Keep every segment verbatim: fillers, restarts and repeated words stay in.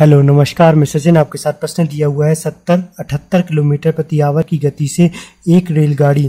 Hello नमस्कार, मैं सचिन आपके साथ प्रश्न दिया हुआ है। सत्तर अठहत्तर किलोमीटर प्रति आवर की गति से एक रेलगाड़ी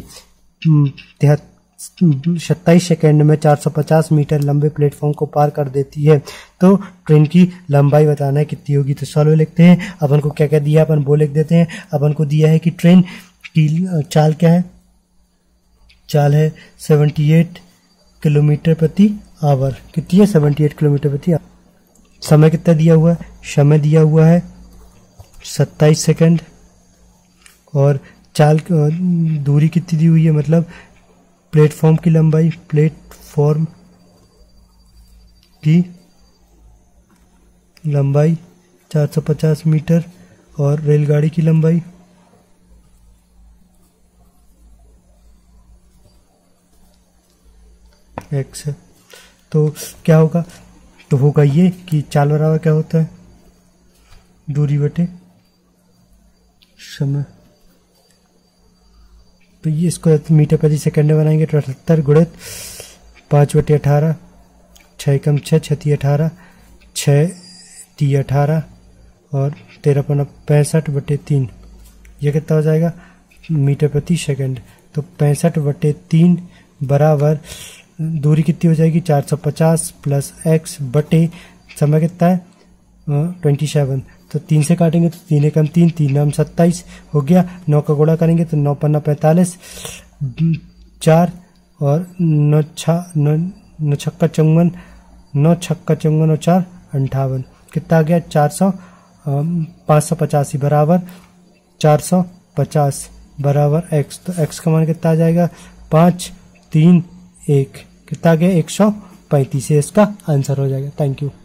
सत्ताईस सेकंड में चार सौ पचास मीटर लंबे प्लेटफॉर्म को पार कर देती है, तो ट्रेन की लंबाई बताना है कितनी होगी। तो सॉल्व लिखते हैं। अपन को क्या क्या दिया, अपन वो लिख देते हैं। अपन को दिया है कि ट्रेन की चाल क्या है, चाल है अठहत्तर किलोमीटर प्रति आवर। कितनी है? अठहत्तर किलोमीटर प्रति आवर। समय कितना दिया हुआ है? समय दिया हुआ है सत्ताईस सेकंड। और चाल दूरी कितनी दी हुई है, मतलब प्लेटफॉर्म की लंबाई, प्लेटफॉर्म की लंबाई चार सौ पचास मीटर और रेलगाड़ी की लंबाई एक्स है। तो क्या होगा? तो होगा ये कि चाल बराबर क्या होता है, दूरी बटे समय। तो ये इसको मीटर प्रति सेकंड में बनाएंगे तो अठहत्तर गुणित पाँच बटे अठारह, छः कम छः, छती अठारह, छः ती अठारह और तेरह पन्ना पैंसठ बटे तीन। ये कितना हो जाएगा? मीटर प्रति सेकंड। तो पैंसठ बटे तीन बराबर दूरी कितनी हो जाएगी? चार सौ पचास प्लस एक्स बटे समय कितना है? Twenty seven. तो तीन से काटेंगे तो तीन एकम तीन, तीन नाम सत्ताईस हो गया। नौ का गुणा करेंगे तो नौ पन्ना पैंतालीस, चार और नौ छः नौ छक्का चौवन, नौ छक्का चौवन और चार अंठावन। कितना आ गया? चार सौ पाँच सौ पचासी बराबर चार सौ पचास बराबर एक्स। तो एक्स का मान कितना आ जाएगा? पाँच तीन एक। कितना आ गया? एक सौ पैंतीस। इसका आंसर हो जाएगा। Thank you.